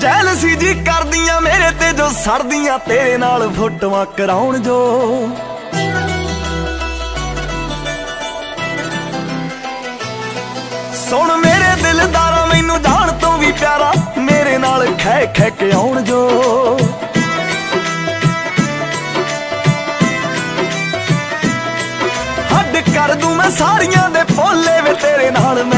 Jealousy ਜੀ ਕਰਦੀਆਂ ਮੇਰੇ ਤੇ ਜੋ ਸੜਦੀਆਂ ਤੇਰੇ ਨਾਲ ਫੋਟੋਆਂ ਕਰਾਉਣ ਜੋ। ਸੁਣ ਮੇਰੇ ਦਿਲਦਾਰਾ ਮੈਨੂੰ ਜਾਣ ਤੋਂ ਵੀ ਪਿਆਰਾ ਮੇਰੇ ਨਾਲ ਖਹਿ ਖਹਿ ਕੇ ਆਉਣ ਜੋ। ਹੱਦ ਕਰ ਦੂੰ ਮੈਂ ਸਾਰੀਆਂ ਦੇ ਭੋਲੇ ਵੇ ਤੇਰੇ ਨਾਲ